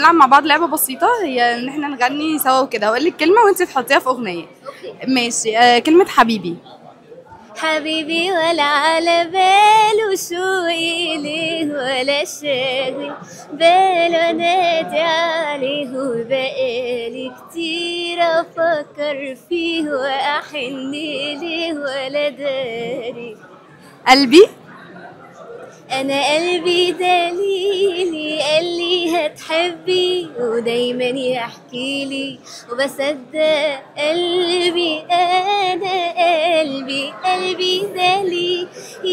نلعب مع بعض لعبه بسيطه، هي ان احنا نغني سوا وكده، هقول لك كلمه وانت تحطيها في اغنيه. ماشي. كلمه حبيبي. حبيبي ولا على باله شوقي ليه ولا شاغل باله نادي عليه وبقالي كتير افكر فيه واحن ليه ولا داري. قلبي. انا قلبي دليلي قالي هتحبي ودايما يحكيلي وبصدق قلبي انا قلبي دليلي.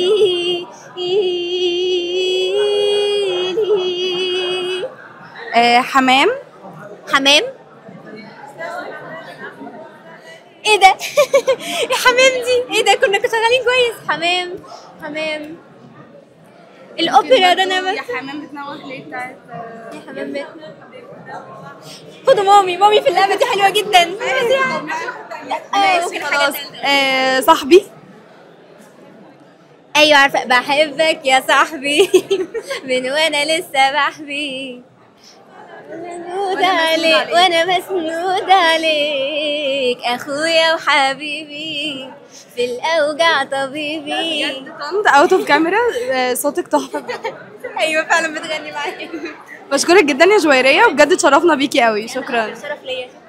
حمام. حمام. ايه ده؟ يا حمام دي ايه ده؟ كنا شغالين كويس. حمام. حمام. الاوبرا ده انا بس. يا حمام بتنوح ليه بتاعت يا حمام بيت. خدوا مامي في اللعبه دي حلوه جدا. ماشي خلاص. صاحبي. ايوه عارفه بحبك يا صاحبي من وانا لسه بحبي مسنود عليك وانا مسنود عليك اخويا وحبيبي في الاوجع طبيبي. طنط اوت اوف كاميرا. صوتك تحفه بجد. ايوه فعلا بتغني معايا. بشكرك جدا يا جويريه، وبجد اتشرفنا بيكي قوي. شكرا. شرف ليا.